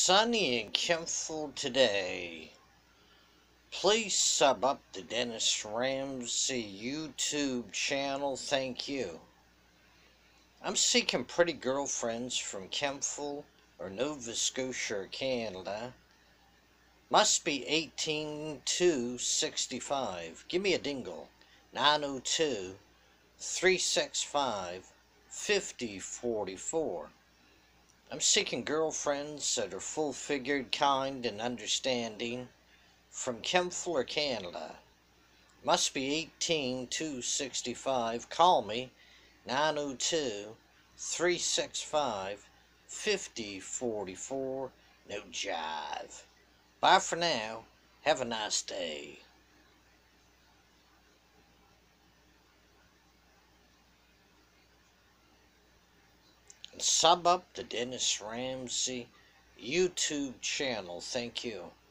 Sunny and Kempful today. Please sub up the Dennis Ramsey YouTube channel, thank you. I'm seeking pretty girlfriends from Kempful or Nova Scotia, Canada. Must be 18 to 65. Give me a dingle. 902-365-5044. I'm seeking girlfriends that are full-figured, kind, and understanding from Kempful or Canada. Must be 18 to 65. Call me 902-365-5044. No jive. Bye for now. Have a nice day. And sub up the Dennis Ramsey YouTube channel. Thank you.